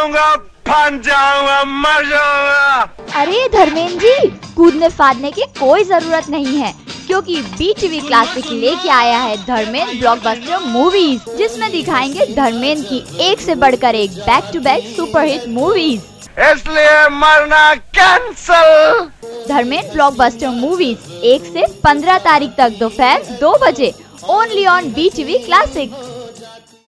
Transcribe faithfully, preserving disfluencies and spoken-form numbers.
जाऊंगा, फन जाऊंगा, मर जाऊंगा। अरे धर्मेंद्र जी, कूदने फादने की कोई जरूरत नहीं है, क्योंकि बी टीवी क्लासिक लेके आया है धर्मेंद्र ब्लॉकबस्टर मूवीज, जिसमें दिखाएंगे धर्मेंद्र की एक से बढ़कर एक back to back superhit movies. इसलिए मरना कैंसल। धर्मेंद्र ब्लॉकबस्टर मूवीज एक से पंद्रह तारीख तक दोपहर दो बजे only on B TV classic.